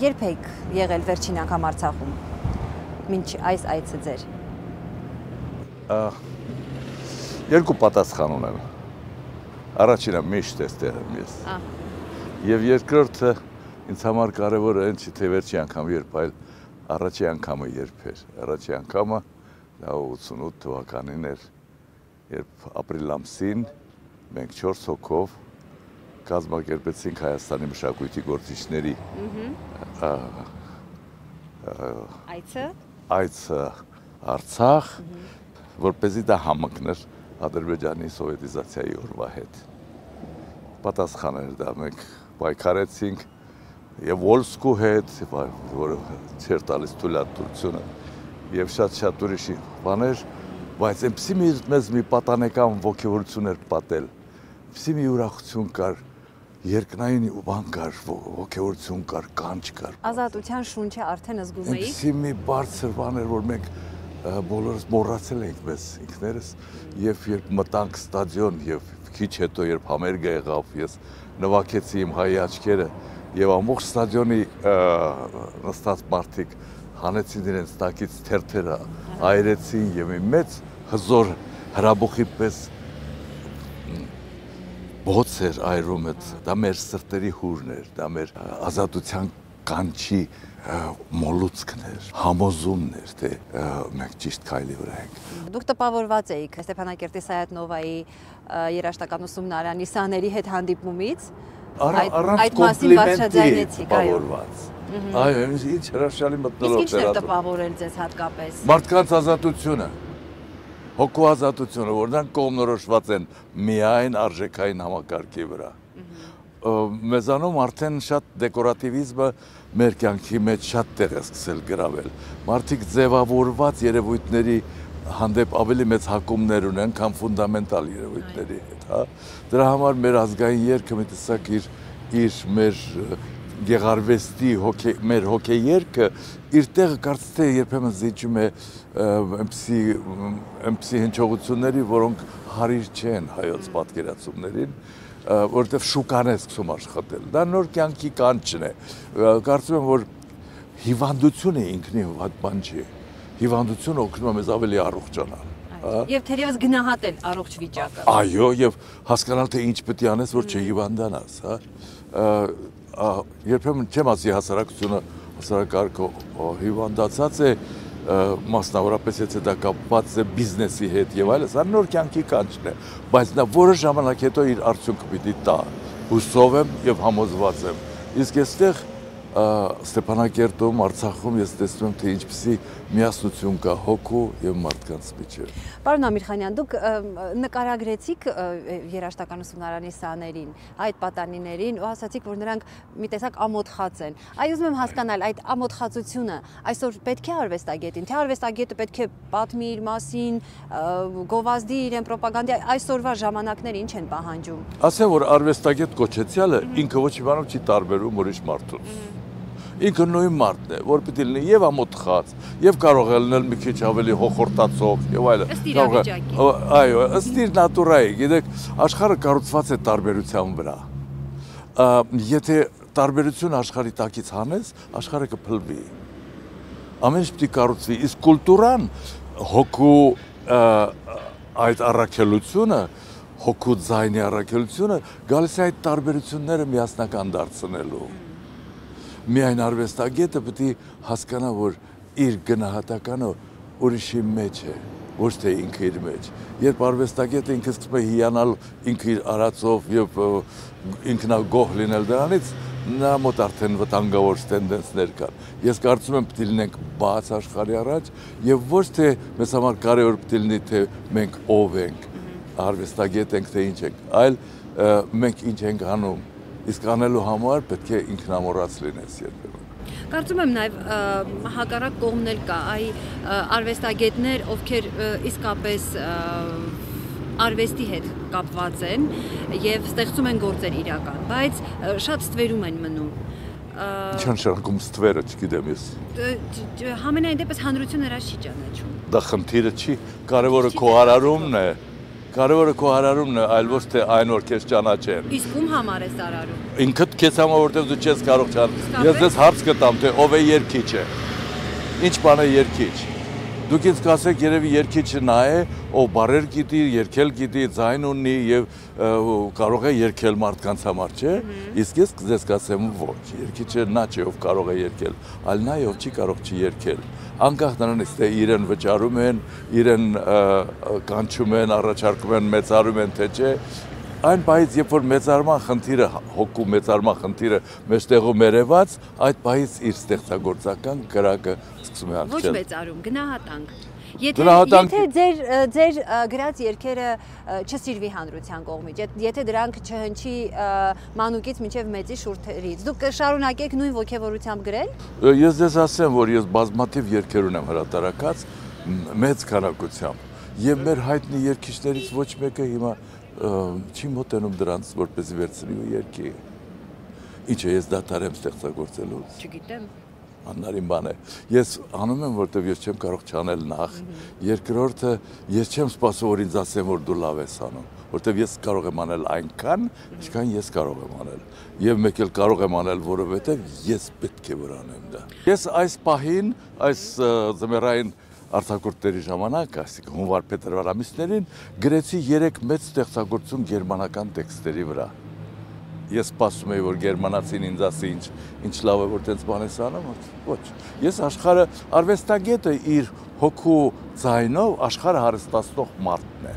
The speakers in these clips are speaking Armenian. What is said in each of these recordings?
Երբ եք եղել վերջին անգամ Արցախում։ Մինչ այս այցը ձեր։ Երկու պատասխան ունեմ։ Առաջինը միշտ էստեղ եմ ես։ Եվ երկրորդը ինձ համար կարևորը այն չի թե վերջի անգամ երբ, այլ առաջի անգամը երբ էր։ Առաջի անգամը դա 88 թվականին էր, երբ ապրիլ ամսին մենք 4 հոգով կազմակերպեցինք Հայաստանի մշակույթի գործիչների այցը Արցախ, որպեսզի դա համընկներ Ադրբեջանի սովետիզացիայի օրվա հետ։ Պատասխան էր դա, մենք պայքարեցինք եւ Վոլսկու հետ, որը չէր տալիս թույլատվությունը, եւ շատ ուրիշ բաներ, բայց այնպեսի մեզ մի պատանեկան ոգևորություն էր պատել, այնպեսի մի ուրախություն կար, երկնային բան կար, ոգևորություն կար, կանչ կար։ Ազատության շունչը արդեն զգում էիք։ Այնպեսի մի բարձր բան էր, որ մենք բոլորս մոռացել էինք մեզ ինքներս, եւ երբ մտանք ստադիոն եւ քիչ հետո երբ համերգը եղավ, ես նվագեցի իմ հայի աչքերը եւ ամբողջ ստադիոնի նստած մարդիկ հանեցին իրենց տակից թերթերը, այրեցին եւ մի մեծ հզոր հրաբուխի պես բոց էր այրում այդ, դա մեր սրտերի հուրն էր, դա մեր ազատության կանչի մոլուցքն էր, համոզումն էր, թե մենք ճիշտ քայլի վրա ենք։ Դուք տպավորված էիք Ստեփանակերտի Սայաթ Նովայի երաժշտական ուսումնարանի սաների հետ հանդիպումից։ Առանց կոմպլիմենտի տպավորված։ Այո, ինչ հրաշալի մթնոլորտ էր։ Իսկ ինչ էր տպավորել ձեզ հատկապես։ Մարդկանց ազատությունը, հոգու ազատությունը, որ նրանք կողմնորոշված են միայն արժեքային համակարգի վրա։ Մեզանում արդեն շատ դեկորատիվիզմը մեր կյանքի մեջ շատ տեղ է սկսել գրավել։ Մարդիկ ձևավորված երևույթների հանդեպ ավելի մեծ հակումներ ունեն, քան ֆունդամենտալ երևույթների հետ, հա։ Դրա համար մեր ազգային երգը մի տեսակ իր մեր գեղարվեստի մեր հոգեերգը իր տեղը կարծես թե երբեմն զիջում է այնպիսի հնչողությունների, որոնք հարիր չեն հայոց պատկերացումներին, որովհետև շուկան է սկսում աշխատել։ Դա նոր կյանքի կանչն է։ Կարծում եմ, որ հիվանդությունը ինքնին վատ բան չի։ Հիվանդությունը օգնում է մեզ ավելի առողջանալ։ Եվ թերևս գնահատել առողջ վիճակը։ Այո, եւ հասկանալ թե ինչ պետք է անես, որ չհիվանդանաս, հա։ Երբեմն չեմ ասի հասարակությունը, հասարակարգը հիվանդացած է, մասնավորապես եթե դա կապված է բիզնեսի հետ եւ այլն, սա նոր կյանքի կանչն է, բայց նա որոշ ժամանակ հետո իր արդյունքը պիտի տա։ Հուսով եմ եւ համոզված եմ։ Իսկ այստեղ Ստեփանակերտում, Արցախում ես տեսնում եմ, թե ինչպիսի միասնություն կա հոգու եւ մարդկանց միջեւ։ Պարոն Ամիրխանյան, դուք նկարագրեցիք երաժշտական ուսումնարանի սաներին, այդ պատանիներին ու ասացիք, որ նրանք մի տեսակ ամոթխած են։ Այ ուզում եմ հասկանալ, այդ ամոթխածությունը այսօր պետք է արվեստագետին, թե արվեստագետը պետք է պատմի իր մասին, գովազդի իրեն ռոպագանդի, այսօրվա ժամանակները ինչ են պահանջում։ Ասեմ, որ արվեստագետ կոչեցյալը ինքը ոչ մի բանով չի տարբերում ուրիշ մարդուց։ Ինքը նույն մարդն է, որ պիտի լինի եւ ամոթխած, եւ կարող է լինել մի քիչ ավելի հոխորտացող եւ այլն։ Ըստ իրավիճակի։ Այո, ըստ իր նատուրայի, գիտեք, աշխարհը կառուցված է տարբերության վրա։ Եթե տարբերություն աշխարհի տակից հանես, աշխարհը կփլվի։ Ամեն ինչ պիտի կառուցվի, իսկ կուլտուրան հոգու այդ առաքելությունը, հոգու ձայնի առաքելությունը գալիս է այդ տարբերությունները միասնական դարձնելու։ Միայն արվեստագետը պետք է հասկանա, որ իր գնահատականը ուրիշի մեջ է, ոչ թե ինքը իր մեջ։ Երբ արվեստագետը ինքը սկսում է հիանալ ինքը իր արածով եւ ինքնագոհ լինել դրանից, նա մոտ արդեն վտանգավոր տենդենսներ կան։ Ես կարծում եմ պետք է լինենք բաց աշխարհի առաջ եւ ոչ թե մեզ համար կարեւոր պետք է լինի թե մենք ով ենք, արվեստագետ ենք թե ինչ ենք, այլ մենք ինչ ենք անում։ Իսկ անելու համար պետք է ինքնամոռաց լինես երբեմն։ Կարծում եմ նաև հակառակ կողմն էլ կա, այ արվեստագետներ, ովքեր իսկապես արվեստի հետ կապված են եւ ստեղծում են գործեր իրական, բայց շատ ստվերում են մնում։ Ինչ նշանակում ստվերը, չգիտեմ ես։ Համենայն դեպս հանրությունը հրաշ չի ճանաչում։ Դա խնդիրը չի, կարևորը քո արարումն է, Կարևորը քո արարումն է, այլ ոչ թե այն որ քեզ ճանաչեն։ Իսկ ում համար ես արարում։ Ինքդ քեզ համար որտեղ դու չես կարող ճանաչել։ Ես դες հարց կտամ, թե ով է երգիչը։ Ինչ բան է երգիչ։ Դուք ինձ կասեք երևի երգիչը նա է, ով բարեր գիտի, երգել գիտի, ձայն ունի եւ կարող է երգել մարդկանց համար, չէ՞։ Իսկ ես ձեզ կասեմ ոչ, երգիչը նա չէ, ով կարող է երգել, այլ նա ով չի կարող չի երգել։ Անկախ նրանից թե իրեն վճարում են, իրեն կանչում են, առաջարկում են, մեծարում են, թե չէ։ Այն պահից, երբ որ մեծարման խնդիրը, հոգու մեծարման խնդիրը մեջտեղում երևաց, այդ պահից իր ստեղծագործական կրակը սկսում է Ոչ անկել։ մեծարում, գնահատանք։ Գնահատանք- Եթե ձեր գրած երգերը չսիրվի հանրության կողմից, եթե դրանք չհնչի մանուկից մինչև մեծի շուրթերից, դուք կշարունակեք նույն ոգևորությամբ գրել։ Ես ձեզ ասեմ, որ ես բազմաթիվ երգեր ունեմ հրատարակած մեծ քանակությամբ եւ մեր հայտնի երգիչներից ոչ մեկը հիմա չի մոտենում դրանց, որպեսզի վերցնի ու երգի։ Ինչ է, ես դադարեմ ստեղծագործելուց։ Չգիտեմ։ Աննարին բան է։ Ես անում եմ, որտեվ ես չեմ կարող չանել նախ։ Երկրորդը, ես չեմ սպասում, որ ինձ ասեն, որ դու լավ ես անում, որտեվ ես կարող եմ անել այնքան, ինչքան ես կարող եմ անել։ Եվ մեկ էլ կարող եմ անել, որովհետև ես պետք է որ անեմ դա։ Ես այս պահին, այս ձմեռային արձակուրդների ժամանակ, այսինքն հունվար-փետրվար ամիսներին գրեցի 3 մեծ ստեղծագործություն գերմանական տեքստերի վրա։ Ես սպասում եի, որ գերմանացին ինձ ասի ինչ լավ է, որ տենց բան ես անում, ոչ։ Ես աշխարհը արվեստագետը իր հոգու ձայնով աշխարհը հարստացնող մարդն է։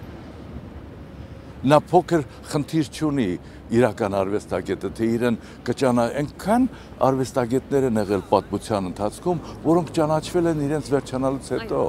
Նա փոքր խնդիր չունի իրական արվեստագետը, թե իրեն կճանա այնքան արվեստագետներ են եղել պատմության ընթացքում, որոնք ճանաչվել են իրենց վերջանալուց հետո։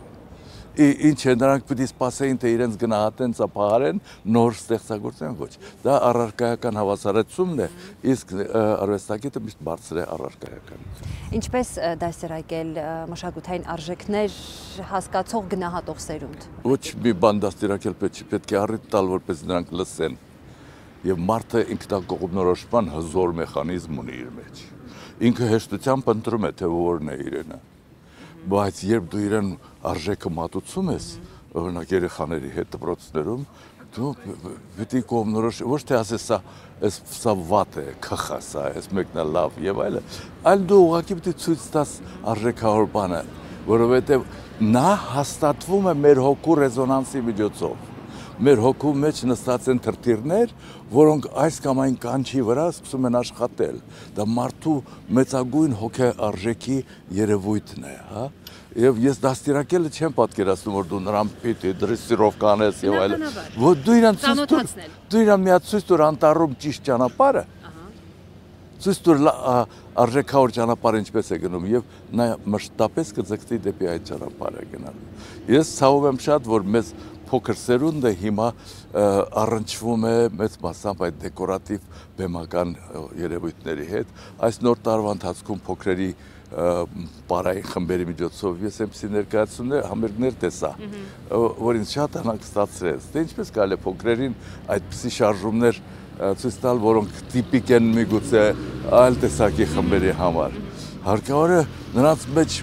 Ինչ է, նրանք պիտի սպասեին, թե իրենց գնահատեն, ծափահարեն, նոր ստեղծագործեն, ոչ։ Դա առարկայական հավասարացումն է, իսկ արվեստագետը միշտ բարձր է առարկայական։ Ինչպես դաստիարակել մշակութային արժեքներ հասկացող գնահատող սերունդ։ Ոչ մի բան դաստիարակել պետք է առիթ տալ, որպես նրանք լսեն։ Եվ մարդը ինքնակողմնորոշման հզոր մեխանիզմ ունի իր մեջ։ Ինքը հեշտությամբ ընտրում է, թե որն է իրենը։ Բայց երբ դու իրեն արժեքը մատուցում ես, օրինակ երեխաների հետ դպրոցներում, դու պետք է կողմնորոշ, ոչ թե ասես սա վատ է, քխա սա, այս մեկն է լավ եւ այլը, այլ դու ուղղակի պետք է ցույց տաս արժեքավոր բանը, որովհետեւ նա հաստատվում է մեր հոգու ռեզոնանսի միջոցով։ Մեր հոգու մեջ նստած են թրթիռներ, որոնք այս կամ այն կանչի վրա սկսում են աշխատել։ Դա մարդու մեծագույն հոգեարժեքի երևույթն է, հա։ Եվ ես դաստիարակելը չեմ պատկերացնում, որ դու նրան պիտի դրեսիրով կանես եւ այլն։ Որ դու իրան միած ցույց տուր անտառում ճիշտ ճանապարհը։ Ցույց տուր արժեքավոր ճանապարհը ինչպես է գնում եւ նա մշտապես կձգտի դեպի այդ ճանապարհը գնալ։ Ես ցավում եմ շատ, որ մեզ փոքր սերունդը հիմա առնչվում է մեծ մասամբ այդ դեկորատիվ բեմական երևույթների հետ։ Այս նոր տարվա ընթացքում փոքրերի պարային խմբերի միջոցով ես այնպիսի ներկայացումներ, համերգներ տեսա, որ ինձ շատ անհանգստացրեց։ Դե ինչպես կարելի է փոքրերին այդպիսի շարժումներ ցույց տալ, որոնք տիպիկ են միգուցե այլ տեսակի խմբերի համար։ Հարկավոր է նրանց մեջ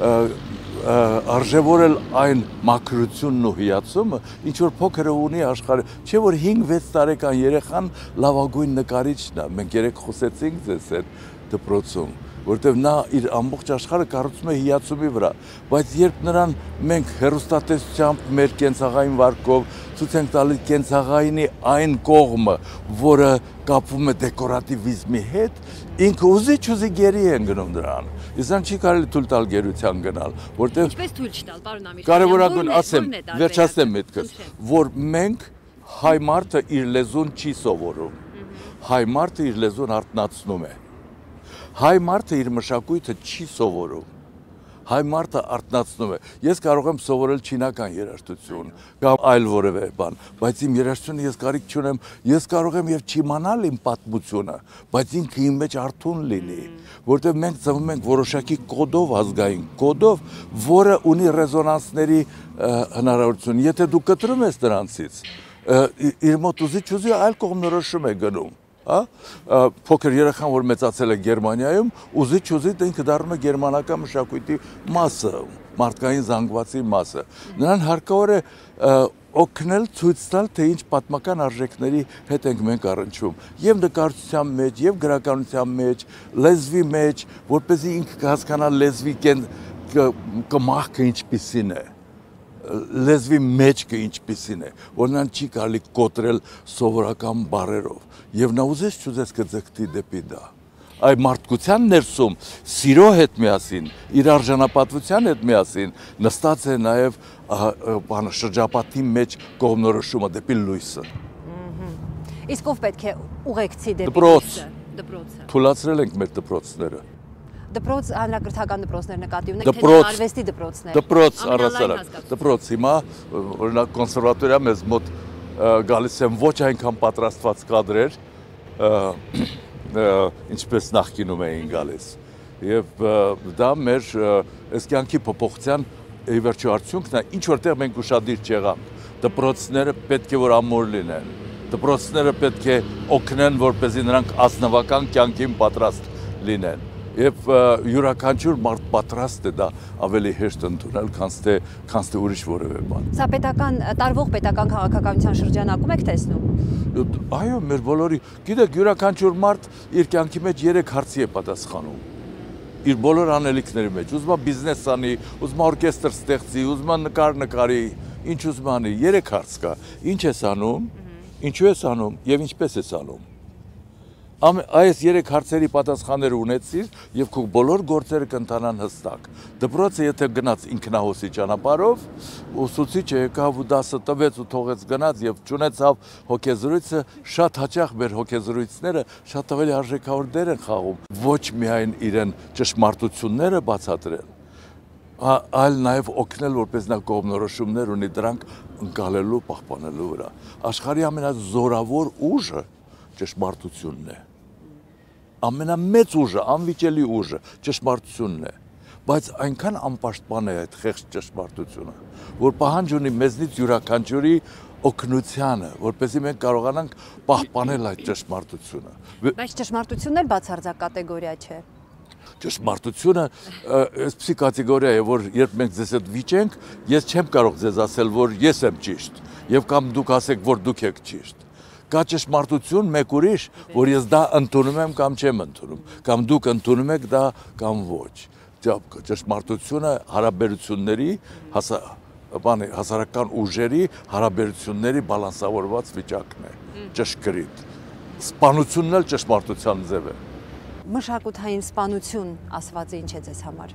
արժևորել այն մաքրությունն ու հիացումը, ինչ որ փոքրը ունի աշխարհը, չէ որ 5-6 տարեկան երեխան լավագույն նկարիչն է։ Մենք երեք խոսեցինք ձեզ հետ դպրոցում, որտեղ նա իր ամբողջ աշխարհը կառուցում է հիացումի վրա, բայց երբ նրան մենք հեռուստատեսությամբ մեր կենցաղային վարկով ցույց ենք տալիս կենցաղայինի այն կողմը, որը կապվում է դեկորատիվիզմի հետ, ինքը ուզի գերի են գնում դրան։ Իսկ չի կարելի թույլ տալ գերության գնալ, որտեղ Ինչպես թույլ չտալ, պարոն Ամիրխանյան։ Կարևորագույն ասեմ, վերջացնեմ միտքս, որ մենք հայ մարդը իր լեզուն չի սովորում։ Հայ մարդը իր լեզուն արտնացնում է։ Հայ մարդը իր մշակույթը չի սովորում։ Հայ մարդը արտնացնում է։ Ես կարող եմ սովորել չինական երաժշտություն կամ այլ որևէ բան, բայց իմ երաժշտությունը ես կարիք չունեմ, ես կարող եմ եւ չիմանալ իմ պատմությունը, բայց ինքը իմ մեջ արթուն լինի, որտեղ մենք ծնվում ենք որոշակի կոդով, ազգային կոդով, որը ունի ռեզոնանսների հնարավորություն։ Եթե դու կտրում ես դրանցից, իր մոտ ուզի այլ կողմնորոշում է գնում։ Փոքր երեխան, որ մեծացել է Գերմանիայում, ուզի չուզի ինքը դառնում է գերմանական մշակույթի մասը։ մարդկային զանգվածի մասը։ Նրան հարկավոր է օգնել ցույց տալ, թե ինչ պատմական արժեքների հետ ենք մենք առնչվում, եւ նկարչության մեջ, եւ գրականության մեջ, լեզվի մեջ, որպեսզի ինքը կհասկանա լեզվի կմախքը ինչպիսին է, լեզվի մեջքը ինչպիսին է, որ նրան չի կարելի կոտրել սովորական բառերով, եւ նա ուզես չուզես կձգտի դեպի դա։ Այ մարդկության ներսում սիրո հետ միասին, իր արժանապատվության հետ միասին նստած է նաև շրջապատի մեջ կողմնորոշումը դեպի լույսը։ Իսկ ով պետք է ուղեկցի դեպի լույսը։ Դպրոցը։ Թույլատրել ենք մեր դպրոցները։ Դպրոց հանրակրթական դպրոցներ նկատի ունեք, թե արվեստի դպրոցներ։ Դպրոց առասարակ։ Դպրոց հիմա օրինակ կոնսերվատորիա մեզ մոտ գալիս են ոչ այնքան պատրաստված կադրեր, ինչպես նախկինում էին գալիս։ Եվ դա մեր այս կյանքի փոփոխության ի վերջո արդյունքն է, ինչ որտեղ մենք ուշադիր չեղանք։ Դպրոցները պետք է որ ամուր լինեն։ Դպրոցները պետք է օգնեն, որպեսզի նրանք ազնվական կյանքին պատրաստ լինեն։ Եվ յուրաքանչյուր մարդ պատրաստ է դա ավելի հեշտ ընդունել, քան թե ուրիշ որևէ բան։ Սա տարվող պետական քաղաքականության շրջանակում եք տեսնում։ Այո, մեր բոլորի, գիտեք, յուրաքանչյուր մարդ իր կյանքի մեջ 3 հարցի է պատասխանում։ Իր բոլոր անելիքների մեջ, ուզում է բիզնես անի, ուզում է օրկեստր ստեղծի, ուզում է նկար նկարի, ինչ ուզում անի, 3 հարց կա։ Ինչ ես անում, ինչու ես անում եւ ինչպես ես անում։ Այս 3 հարցերի պատասխանները ունեցիր եւ քո բոլոր գործերը կընթանան հստակ։ Դպրոցը եթե գնաց ինքնահոսի ճանապարհով, ուսուցիչը եկավ ու դասը տվեց ու թողեց գնաց եւ ճանաչավ հոգեզրույցը, շատ հաճախ մեր հոգեզրույցները շատ ավելի արժեքավոր դեր են խաղում, ոչ միայն իրեն ճշմարտությունները բացատրել, այլ նաեւ օգնել, որպես նա կողմնորոշումներ ունի դրանք ընկալելու, պահպանելու վրա։ Աշխարհի ամենազորավոր ուժը ճշմարտությունն է։ Ամենամեծ ուժը, անվիճելի ուժը ճշմարտությունն է, բայց այնքան անպաշտպան է այդ խեղճ ճշմարտությունը, որ պահանջ ունի մեզնից յուրաքանչյուրի օգնությանը, որպեսզի մենք կարողանանք պահպանել այդ ճշմարտությունը։ Բայց ճշմարտությունն էլ բացարձակ կատեգորիա չէ։ Ճշմարտությունը այսպիսի կատեգորիա է, որ երբ մենք ձեզ հետ վիճենք, ես չեմ կարող ձեզ ասել, որ ես եմ ճիշտ, եւ կամ դուք ասեք, որ դուք եք ճիշտ։ Կա ճշմարտություն մեկ ուրիշ, որ ես դա ընդունում եմ կամ չեմ ընդունում, կամ դուք ընդունում եք դա կամ ոչ։ Ճշմարտությունը հարաբերությունների, հասարակական ուժերի հարաբերությունների բալանսավորված վիճակն է, ճշգրիտ։ Սպանությունն էլ ճշմարտության ձև է։ Մշակութային սպանություն ասվածը ինչ է ձեզ համար։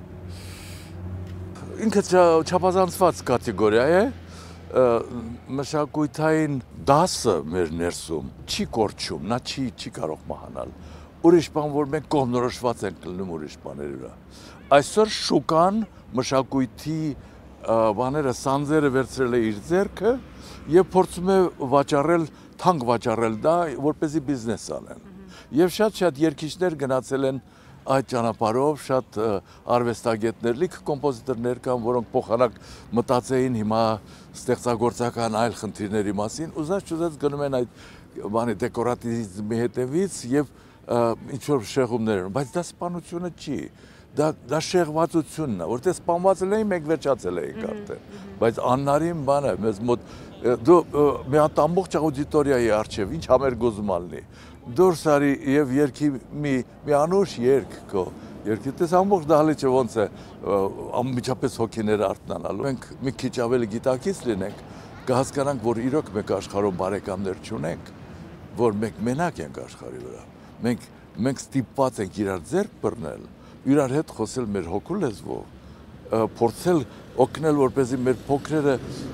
Ինքը չափազանցված կատեգորիա է։ Մշակութային դասը մեր ներսում չի կորչում, նա չի կարող մահանալ։ Ուրիշ բան, որ մենք կողմնորոշված ենք լինում ուրիշ բաների վրա։ Այսօր շուկան մշակույթի բաները սանձերը վերցրել է իր ձեռքը եւ փորձում է թանկ վաճառել դա, որպեսզի բիզնես անեն։ Եվ շատ երգիչներ գնացել են այդ ճանապարհով, շատ արվեստագետներ, լիք կոմպոզիտորներ կան, որոնք փոխանակ մտածեին հիմա ստեղծագործական այլ խնդիրների մասին, ուզած գնում են այդ դեկորատիվիզմի հետևից եւ ինչ որ շեղումներ են, բայց դա սպանությունը չի, դա շեղվածությունն է, որտեղ սպանված էին, մենք վերջացել էինք արդեն, բայց աննարին բան է, մեզ մոտ դու մի հատ ամբողջ աուդիտորիայի առջև ինչ համերգ ուզում ալնի, դուրս արի եւ երկի մի անուշ երգ քո երկի տես ամբողջ դահլիճը ոնց է անմիջապես հոգիները արթնանալու։ Մենք մի քիչ ավելի գիտակից լինենք, կհասկանանք, որ իրոք մենք աշխարհում բարեկամներ չունենք, որ մենք մենակ ենք աշխարհի վրա։ Մենք ստիպված ենք իրար ձեռք բռնել, իրար հետ խոսել մեր հոգու լեզվով, փորձել օգնել, որպեսզի մեր փոքրերը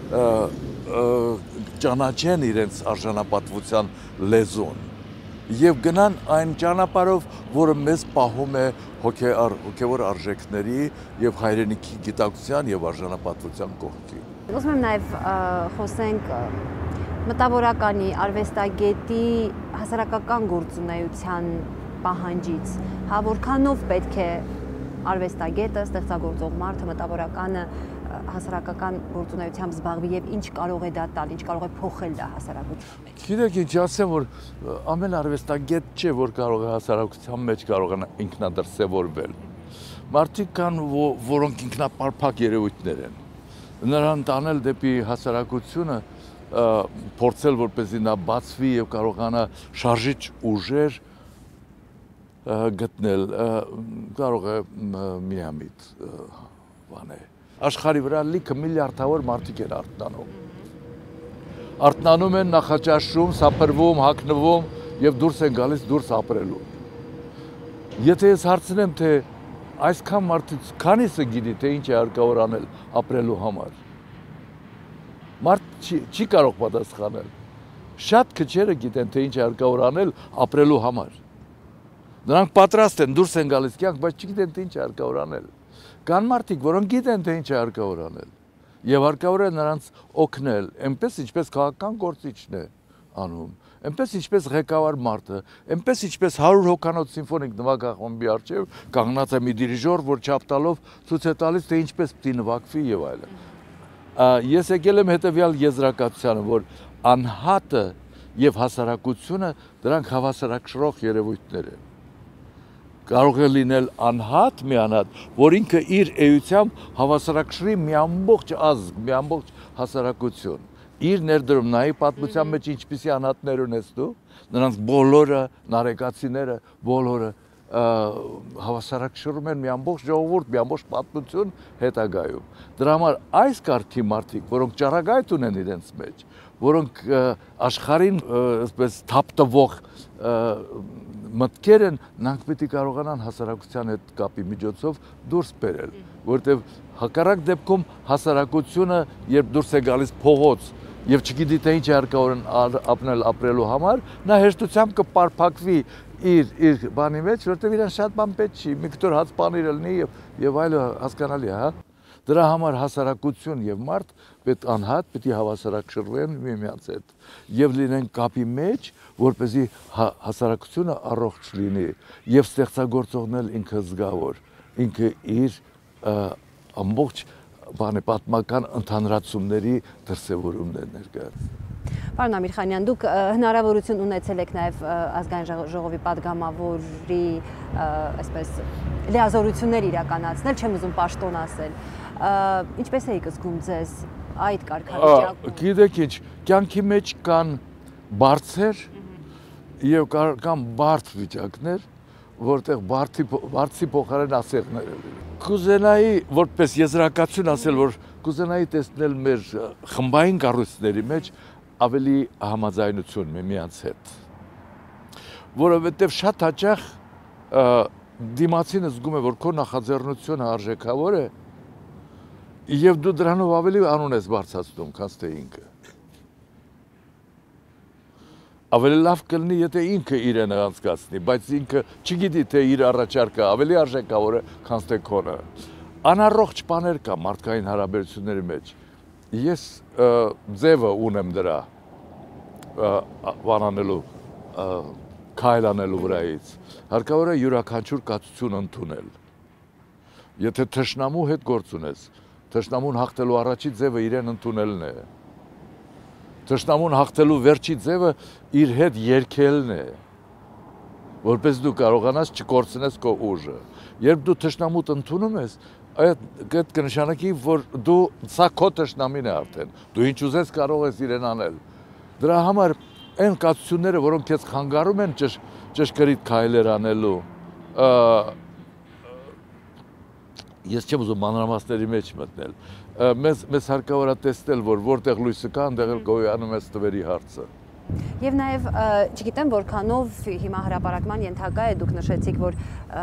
ճանաչեն իրենց արժանապատվության լեզուն եւ գնան այն ճանապարհով, որը մեզ պահում է հոգեվոր արժեքների եւ հայրենիքի գիտակցության եւ արժանապատվության կողքի։ Ուզում եմ նաեւ խոսենք մտավորականի, արվեստագետի հասարակական գործունեության պահանջից, հա որքանով պետք է արվեստագետը, ստեղծագործող մարդը, մտավորականը հասարակական գործունեությամբ զբաղվի եւ ինչ կարող է դա տալ, ինչ կարող է փոխել դա հասարակության մեջ։ Գիտեք, ինչ ասեմ, որ ամեն արվեստագետ չէ, որ կարող է հասարակության մեջ կարողանա ինքնադրսևորվել, մարդիկ կան, որոնք ինքնապարփակ երևույթներ են։ Նրան տանել դեպի հասարակությունը, փորձել որպեսզի նա բացվի եւ կարողանա շարժիչ ուժեր գտնել, կարող է միամիտ բան է։ Աշխարհի վրա լիքը միլիարդավոր մարդիկ են արթնանում։ Արթնանում են, նախաճաշում, սափրվում, հագնվում եւ դուրս են գալիս դուրս ապրելու։ Եթե ես հարցնեմ, թե այսքան մարդից քանիսը գիտի, թե ինչ է հարկավոր անել ապրելու համար։ Մարդ չի կարող պատասխանել։ Շատ քչերը գիտեն, թե ինչ է հարկավոր անել ապրելու համար։ Նրանք պատրաստ են, դուրս են գալիս կյանք, բայց չգիտեն, թե ինչ է հարկավոր անել։ Կան մարդիկ, որոնք գիտեն, թե ինչ է հարկավոր անել։ Եվ հարկավոր է նրանց օգնել, այնպես ինչպես քաղաքական գործիչն է անում, այնպես ինչպես ղեկավար մարդը, այնպես ինչպես 100 հոգանոց սիմֆոնիկ նվագախմբի առջև կանգնած է մի դիրիժոր, որ չափ տալով ցույց է տալիս, թե ինչպես պետք է նվագվի եւ այլն։ Ես եկել եմ հետեւյալ եզրակացությանը, որ անհատը եւ հասարակությունը դրանք հավասարակշռող երևույթներ են։ Կարող է լինել անհատ մի անհատ, որ ինքը իր էությամբ հավասարակշռի մի ամբողջ ազգ, մի ամբողջ հասարակություն։ Իր ներդրում նայի պատմության մեջ ինչպիսի անհատներ ունես դու, նրանց բոլորը, նարեկացիները, բոլորը հավասարակշռում են մի ամբողջ ժողովուրդ, մի ամբողջ պատմություն հետագայում։ Դրա համար այս կարգի մարդիկ, որոնք ճառագայթ ունեն իրենց մեջ, որոնք աշխարհին այսպես թափտվող մտքեր են, նրանք պետք է կարողանան հասարակության հետ կապի միջոցով դուրս բերել, որովհետև հակառակ դեպքում հասարակությունը, երբ դուրս է գալիս փողոց եւ չգիտի թե ինչ է հարկավոր ապրելու համար, նա հեշտությամբ կպարփակվի իր բանի մեջ, որովհետև իրեն շատ բան պետք չի, մի կտոր հաց պանիր լինի եւ այլը հասկանալի է, հա։ Դրա համար հասարակություն եւ մարդ անհատ պետք է հավասարակշռվեն միմյանց հետ եւ լինեն կապի մեջ, որպեսզի հասարակությունը առողջ լինի եւ ստեղծագործողն էլ ինքը զգավոր, ինքը իր ամբողջ պատմական ընդհանրացումների դրսևորումն է ներկայացնում։ Պարոն Ամիրխանյան, դուք հնարավորություն ունեցել եք նաև ազգային ժողովի падգամավորի այսպես լիազորություններ իրականացնել, չեմ ուզում պաշտոն ասել։ Ինչպես էիք զգում ձեզ այդ կարգավիճակում։ Գիտեք ինչ, կյանքի մեջ կան բարձր եւ կան բարդ վիճակներ, որտեղ բարձի փոխարեն ասեղներ են։ Կուզենայի որպես եզրակացություն ասել, որ կուզենայի տեսնել մեր խմբային կառույցների մեջ ավելի համաձայնություն միմյանց հետ, որովհետև շատ հաճախ դիմացինը զգում է, որ քո նախաձեռնությունը արժեքավոր է եւ դու դրանով ավելի անուն ես բարձրացնում, քան թե ինքը։ Ավելի լավ կլինի, եթե ինքը իրեն անցկացնի, բայց ինքը չգիտի, թե իր առաջարկը ավելի արժեքավոր է, քան թե քոնը։ Անառողջ բաներ կա մարդկային հարաբերությունների մեջ։ Ես ձևը ունեմ դրա վանանելու, քայլանելու վրայից։ Հարկավոր է յուրաքանչյուր կացություն ընդունել։ Եթե թշնամու հետ գործ ունես, թշնամուն հաղթելու առաջի ձևը իրեն ընդունելն է։ Թշնամուն հաղթելու վերջի ձևը իր հետ երգելն է, որպես դու կարողանաս չկորցնես քո ուժը։ Երբ դու թշնամուդ ընդունում ես, այդ կնշանակի, որ դու սա քո թշնամին է արդեն, դու ինչ ուզես կարող ես իրեն անել։ Դրա համար այն կացությունները, որոնք քեզ խանգարում են ճշգրիտ քայլեր անելու, ես չեմ ուզում մանրամասների մեջ մտնել, մեզ հարկավոր է տեսնել, որ որտեղ լույսը կա, այնտեղ էլ գոյանում է ստվերի հարցը։ Եվ նաև չգիտեմ որքանով հիմա հրապարակման ենթակա է, դուք նշեցիք, որ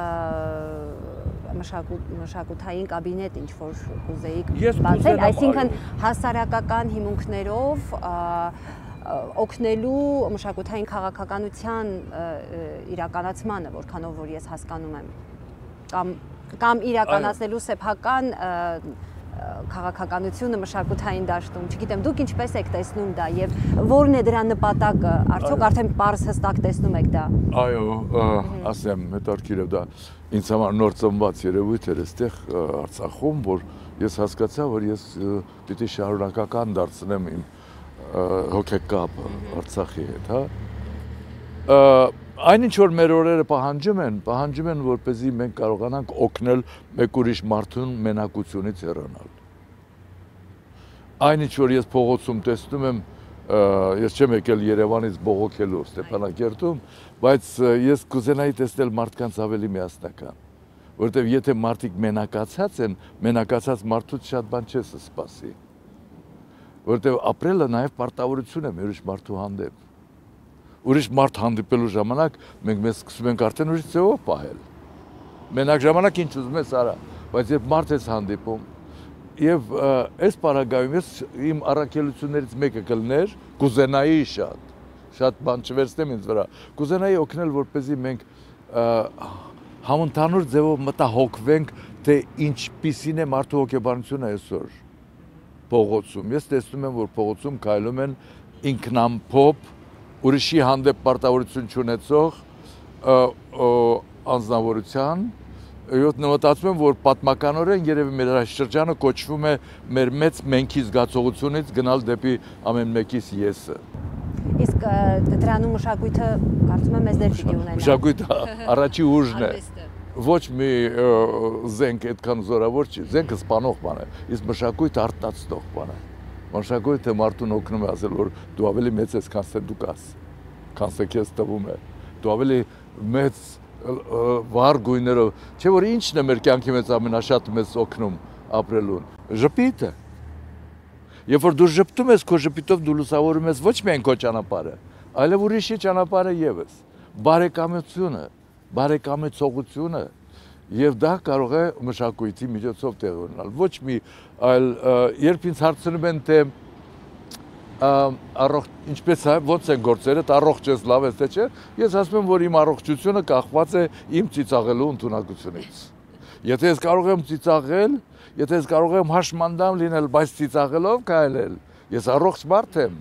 մշակութային կաբինետ ինչ որ կուզեիք բացել, այսինքն հասարակական հիմունքներով օգնելու մշակութային քաղաքականության իրականացմանը, որքանով որ ես հասկանում եմ, կամ իրականացնելու սեփական քաղաքականությունը մշակութային դաշտում, չգիտեմ, դուք ինչպես եք տեսնում դա եւ որն է դրա նպատակը, արդյոք արդեն պարզ հստակ տեսնում եք դա։ Այո, ասեմ, հետաքրքիր է դա ինձ համար նոր ծնված երևույթ էր այստեղ Արցախում, որ ես հասկացա, որ ես պիտի շարունակական դարձնեմ իմ հոգեկապը Արցախի հետ, հա։ Այնինչ որ մեր օրերը պահանջում են, որպեսզի մենք կարողանանք օգնել մեկ ուրիշ մարդուն մենակությունից հեռանալ։ Այնինչ որ ես փողոցում տեսնում եմ, ես չեմ եկել Երևանից բողոքելու Ստեփանակերտում, բայց ես կուզենայի տեսնել մարդկանց ավելի միասնական, որովհետև եթե մարդիկ մենակացած են, մենակացած մարդուց շատ բան չես սպասի, որովհետև ապրելը նաև պարտավորություն է ուրիշ մարդու հանդեպ։ Ուրիշ մարդ հանդիպելու ժամանակ մենք մեզ սկսում ենք արդեն ուրիշ ձևով պահել։ Մենակ ժամանակ ինչ ուզում ես արա, բայց երբ մարդ ես հանդիպում, եւ այս պարագայում ես իմ առաքելություններից մեկը կլներ, կուզենայի շատ բան չվերցնեմ ինձ վրա, կուզենայի օգնել, որպեսզի մենք համընդհանուր ձևով մտահոգվենք, թե ինչպիսին է մարդու հոգեբանությունը այսօր փողոցում։ Ես տեսնում եմ, որ փողոցում քայլում են ինքնամփոփ ուրիշի հանդեպ պարտավորություն չունեցող անձնավորության, մտածում եմ, որ պատմականորեն երևի մեր շրջանը կոչվում է մեր մեծ մենքի զգացողությունից գնալ դեպի ամեն մեկիս եսը։ Իսկ դրանում մշակույթը կարծում եմ մեծ դեր պիտի ունենա։ Մշակույթը առաջի ուժն է։ Ոչ մի զենք այդքան զորավոր չի, զենքը սպանող բան է, իսկ մշակույթը արտացնող բան է։ Մշակույթը մարդուն օգնում է ասել, որ դու ավելի մեծ ես, քան թե դու կաս, քան թե քեզ տվում է։ Դու ավելի մեծ վառ գույներով, չէ՞ որ ինչն է մեր կյանքի մեջ ամենաշատը մեզ օգնում ապրելուն։ Ժպիտը։ Երբ որ դու ժպտում ես, քո ժպիտով դու լուսավորում ես ոչ միայն քո ճանապարհը, այլև ուրիշի ճանապարհը եւս։ Բարեկամությունը, բարեկամեցողությունը, եւ դա կարող է մշակույթի միջոցով տեղ ունենալ։ Ոչ մի այլ երբ ինձ հարցնում են թե առողջ ինչպես է ոնց են գործերը, առողջ ես, լավ ես, թե չէ, ես ասում եմ, որ իմ առողջությունը կախված է իմ ծիծաղելու ընդունակությունից։ Եթե ես կարող եմ ծիծաղել, եթե ես կարող եմ հաշմանդամ լինել, բայց ծիծաղելով քայլել, ես առողջ մարդ եմ։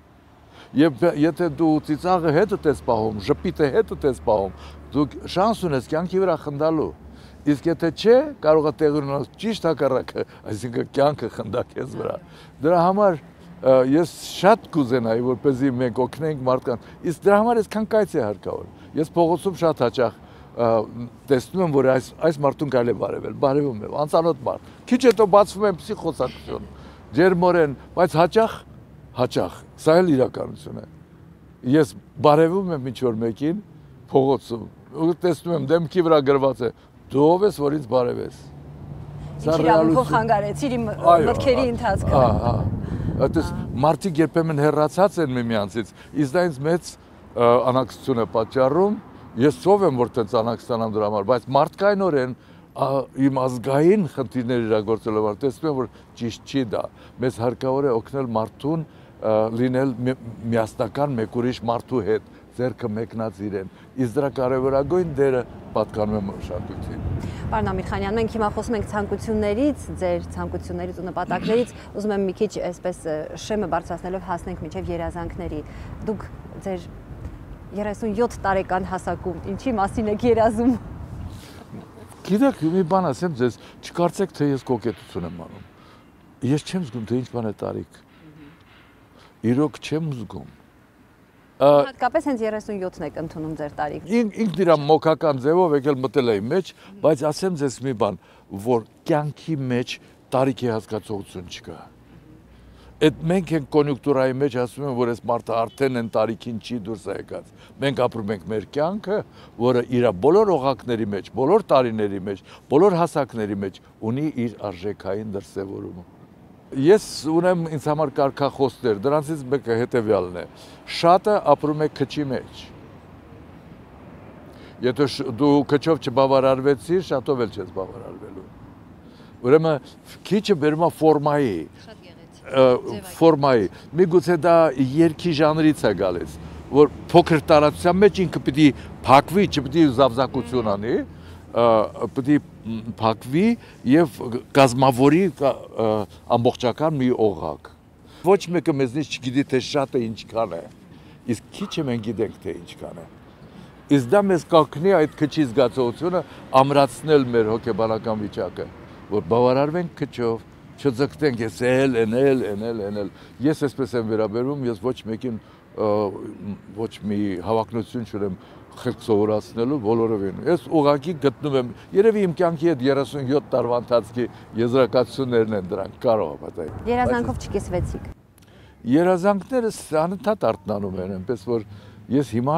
Եվ եթե դու ծիծաղը հետդ ես պահում, ժպիտը հետդ ես պահում, դու շանս ունես կյանքի վրա խնդալու։ Իսկ եթե չէ, կարող է տեղի ունենալ ճիշտ հակառակը, այսինքն կյանքը խնդա քեզ վրա։ Դրա համար ես շատ կուզենայի, որպեսզի մենք օգնենք մարդկանց։ Իսկ դրա համար այսքան կայծ է հարկավոր։ Ես փողոցում շատ հաճախ տեսնում եմ, որ այս մարդուն կարելի է բարևել, բարևում եմ, անծանոթ մարդ։ Քիչ հետո բացվում են փսիխոսակցություն, ջերմորեն, բայց հաճախ, սա էլ իրականություն է։ Ես բարևում եմ ինչ-որ մեկին փողոցում, ու տեսնում եմ դեմքի վրա գրված է, դու ով ես, որ ինձ բարևես։ Սա ռեալություն խանգարեցիր իմ մտքերի ընթացքը։ Այդպես մարդիկ երբեմն հեռացած են միմյանցից, իսկ դա ինձ մեծ անակցություն է պատճառում։ Ես ով եմ, որ տենց անակ ստանամ դրա համար, բայց մարդկայնորեն իմ ազգային խնդիրներ իրագործելով տեսնում եմ, որ ճիշտ չի դա։ Մեզ հարկավոր է օգնել մարդուն լինել միասնական մեկ ուրիշ մարդու հետ, ձեռքը մեկնած իրեն։ Իսկ դրա կարևորագույն դերը պատկանում է մշակույթին։ Պարոն Ամիրխանյան, մենք հիմա խոսում ենք ցանկություններից, ձեր ցանկություններից ու նպատակներից, ուզում եմ մի քիչ այսպես շեմը բարձրացնելով հասնենք մինչև երազանքների։ Դուք ձեր 37 տարեկան հասակում ինչի մասին եք երազում։ Գիտեք, մի բան ասեմ ձեզ, չկարծեք, թե ես կոկետություն եմ անում։ Ես չեմ զգում, թե ինչ բան է տարիք։ Իրոք չեմ զգում։ Հատկապես հենց 37-ն եք ընդունում ձեր տարիքը։ Ինքն իր մոքական ձևով եկել մտել էի մեջ, բայց ասեմ ձեզ մի բան, որ կյանքի մեջ տարիքի հասկացողություն չկա։ Այդ մենք ենք կոնյուկտուրայի մեջ ասում են, որ այս մարդը արդեն են տարիքին չի դուրս եկած։ Մենք ապրում ենք մեր կյանքը, որը իր բոլոր օղակների մեջ, բոլոր տարիների մեջ, բոլոր հասակների մեջ ունի իր արժեքային դրսևորումը։ Ես ունեմ ինձ համար կարգախոսներ, դրանցից մեկը հետևյալն է. շատը ապրում է քչի մեջ։ Եթե դու քչով չբավարարվեցիր, շատով էլ չես բավարարվելու։ Ուրեմն քիչը բերում է ֆորմայի։ Ֆորմայի։ Միգուցե դա երգի ժանրից է գալիս, որ փոքր տարածության մեջ ինքը պիտի փակվի, չպիտի զավզակություն անի, պիտի փակվի եւ կազմավորի ամբողջական մի օղակ։ Ոչ մեկը մեզնից չգիտի, թե շատը ինչքան է, իսկ քիչը մենք գիտենք, թե ինչքան է։ Իսկ դա մեզ կօգնի այդ քչի զգացողությունը ամրացնել մեր հոգեբանական վիճակը, որ բավարարվենք քչով, չձգտենք ես էնել։ Ես այսպես եմ վերաբերվում, ես ոչ մեկին ոչ մի հավակնություն չունեմ խելք սովորացնելու բոլորովին։ Ես ուղղակի գտնում եմ, երևի իմ կյանքի հետ 37 տարվա ընթացքի եզրակացություններն են դրանք, կարող է պատահի։ Երազանքով չկիսվեցիք։ Երազանքներս անընդհատ արթնանում են, այնպես որ ես հիմա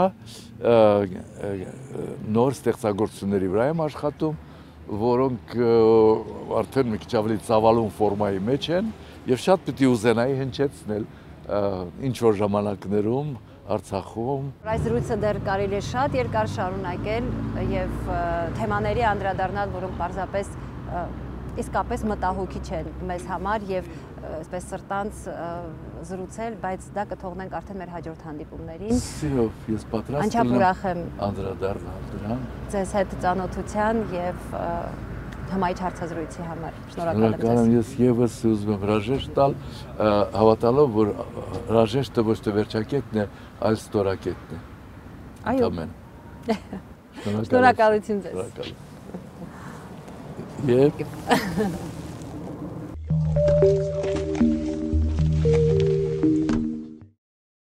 նոր ստեղծագործությունների վրա եմ աշխատում, որոնք արդեն մի քիչ ավելի ծավալուն ֆորմայի մեջ են եւ շատ պիտի ուզենայի հնչեցնել ինչ որ ժամանակներում Արցախում։ Այս զրույցը դեռ կարելի է շատ երկար շարունակել եւ թեմաների անդրադառնալ, որոնք պարզապես իսկապես մտահոգիչ են մեզ համար եւ այսպես սրտանց զրուցել, բայց դա կթողնենք արդեն մեր հաջորդ հանդիպումներին։ Սիրով, ես պատրաստ Անչափ ուրախ եմ անդրադառնալ դրան։ Ձեզ հետ ծանոթության եւ հմայիչ հարցազրույցի համար։ Շնորհակալ եմ Շնորհակալ եմ, ես եւս ուզում եմ հրաժեշտ տալ, հավատալով, որ հրաժեշտը ոչ թե վերջակետն է, այլ ստորակետն է։ Այո։ Շնորհակալություն ձեզ։ Եվ